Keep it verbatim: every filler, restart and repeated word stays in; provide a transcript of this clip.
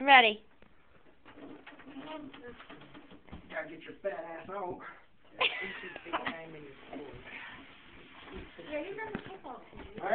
I'm ready. Gotta get your fat ass out. Yeah, you got the football team.